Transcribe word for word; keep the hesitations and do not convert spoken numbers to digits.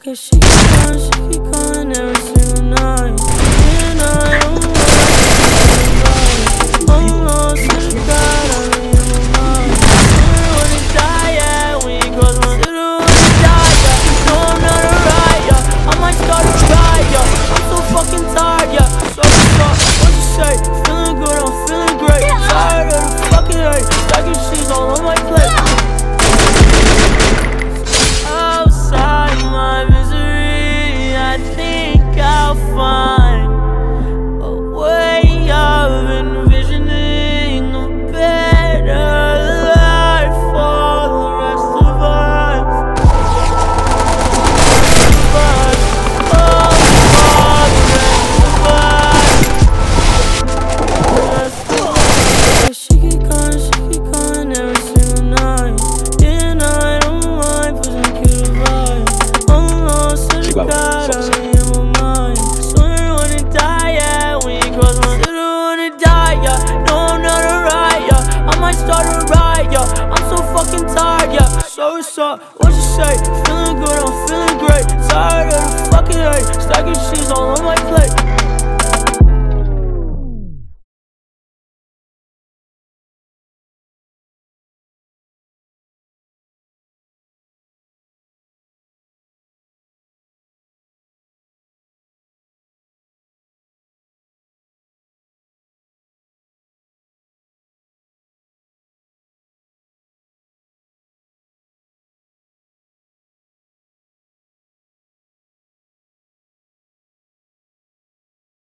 Okay, she keep calling, she keep calling every single night. And I don't want to I'm lost in the crowd, I'm in my mind. Still wanna die, yeah, when you cross my still wanna die, yeah. No, I'm not a riot, yeah. I might start a riot, yeah. I'm so fucking tired, yeah. So fuck, what you say? Feeling good, I'm feeling great. Tired of the fucking hate, stacking cheese all on my plate. So what's up? What you say? Feeling good, I'm feeling great. Tired of the fucking hate, stacking cheese all on my plate.